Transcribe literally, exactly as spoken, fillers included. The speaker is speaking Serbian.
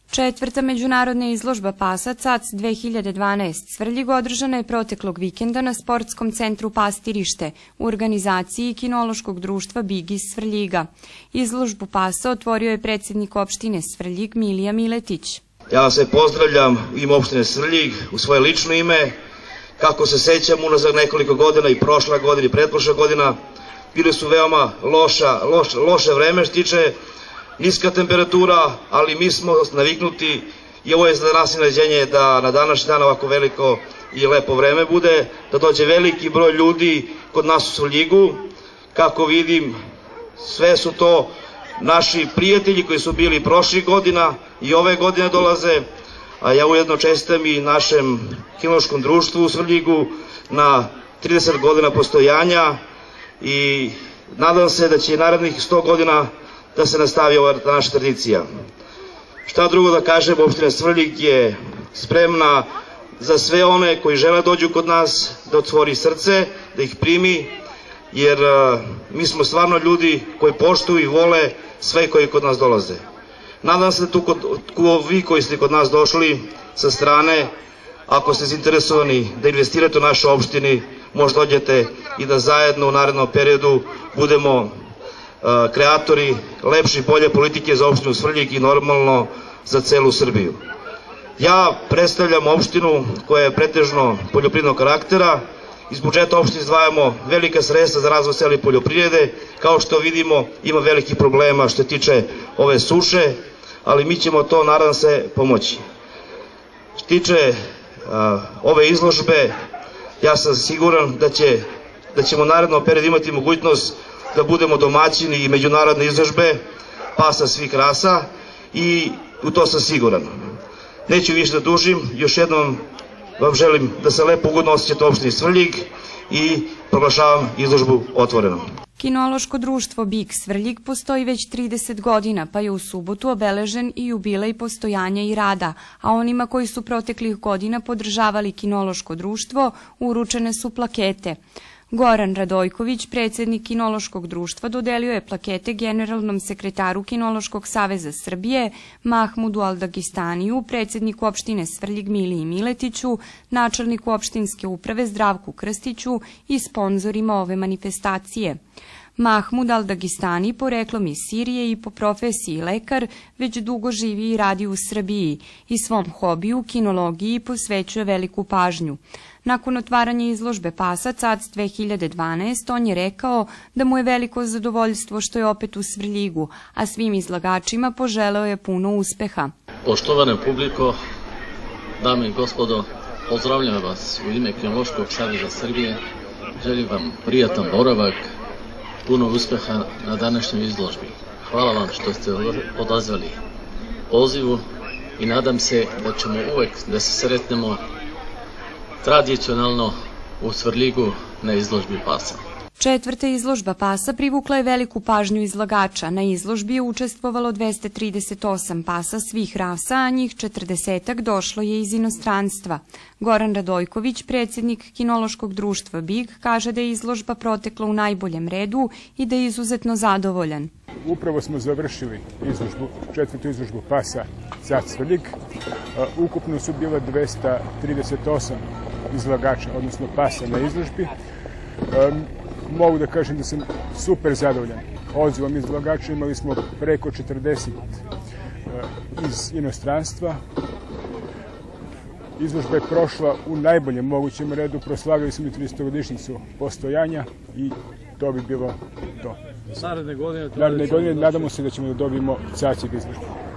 Četvrta međunarodna izložba pasa C A C dve hiljade dvanaest Svrljig održana je proteklog vikenda na sportskom centru Pastirište u organizaciji Kinološkog društva Big iz Svrljiga. Izložbu pasa otvorio je predsjednik opštine Svrljig Milija Miletić. Ja vas se pozdravljam u ime opštine Svrljig, u svoje lično ime. Kako se sećam, unazad nekoliko godina i prošla godina i pretprošla godina bili su veoma loša, loš, loše vreme što tiče niska temperatura, ali mi smo naviknuti i ovo je za nas iznenađenje da na današnji dan ovako veliko i lepo vreme bude, da dođe veliki broj ljudi kod nas u Svrljigu. Kako vidim, sve su to naši prijatelji koji su bili prošlih godina i ove godine dolaze, a ja ujedno čestitam i našem kinološkom društvu u Svrljigu na trideset godina postojanja i nadam se da će i narednih sto godina da se nastavi ova naša tradicija. Šta drugo da kažem, opština Svrljig je spremna za sve one koji žele dođu kod nas, da otvori srce, da ih primi, jer uh, mi smo stvarno ljudi koji poštuju i vole sve koji kod nas dolaze. Nadam se da tu kod, ko, vi koji ste kod nas došli sa strane, ako ste zainteresovani da investirate u našoj opštini, možda dođete i da zajedno u narednom periodu budemo kreatori lepše i bolje politike za opštinu Svrljig i normalno za celu Srbiju. Ja predstavljam opštinu koja je pretežno poljoprivrednog karaktera. Iz budžeta opštine izdvajamo velika sredstva za razvoj sela i poljoprivrede. Kao što vidimo, ima velikih problema što se tiče ove suše, ali mi ćemo to, nadam se, pomoći. Što tiče a, ove izložbe, ja sam siguran da, će, da ćemo u narednom periodu imati mogućnost da budemo domaćini i međunarodne izložbe pasa svih rasa i u to sam siguran. Neću više da dužim, još jednom vam želim da se lepo ugodno osjećate u opštini Svrljig i proglašavam izložbu otvorenom. Kinološko društvo Big Svrljig postoji već trideset godina, pa je u subotu obeležen i jubilej postojanja i rada, a onima koji su proteklih godina podržavali Kinološko društvo uručene su plakete. Goran Radojković, predsjednik Kinološkog društva, dodelio je plakete generalnom sekretaru Kinološkog saveza Srbije, Mahmudu Aldagistaniju, predsjedniku opštine Svrljig Miliji Miletiću, načelniku opštinske uprave Zdravku Krstiću i sponzorima ove manifestacije. Mahmud Aldagistani, poreklom iz Sirije i po profesiji lekar, već dugo živi i radi u Srbiji i svom hobiju, kinologiji, posvećuje veliku pažnju. Nakon otvaranja izložbe pasa C A C dve hiljade dvanaest on je rekao da mu je veliko zadovoljstvo što je opet u Svrljigu, a svim izlagačima poželeo je puno uspeha. Poštovane publiko, dame i gospodo, pozdravljam vas u ime Kinološkog saveza Srbije, želim vam prijatan boravak, puno uspeha na današnjoj izložbi. Hvala vam što ste odazvali pozivu i nadam se da ćemo uvek da se sretnemo tradicionalno u Svrljigu na izložbi pasa. Četvrta izložba pasa privukla je veliku pažnju izlagača. Na izložbi je učestvovalo dvesta trideset osam pasa svih rasa, a njih četrdesetak došlo je iz inostranstva. Goran Radojković, predsjednik Kinološkog društva Big, kaže da je izložba protekla u najboljem redu i da je izuzetno zadovoljan. Upravo smo završili izložbu, četvrtu izložbu pasa C A C Svrljig. Ukupno su bila dvesta trideset osam izlagača, odnosno pasa na izložbi. Mogu da kažem da sam super zadovoljan odzivom izlagača. Imali smo preko četrdeset iz inostranstva. Izložba je prošla u najboljem mogućem redu. Proslavili smo i tridesetogodišnjicu postojanja i to bi bilo to. Naredne godine, Naredne godine nadamo se da ćemo da dobijemo C A C izložbu.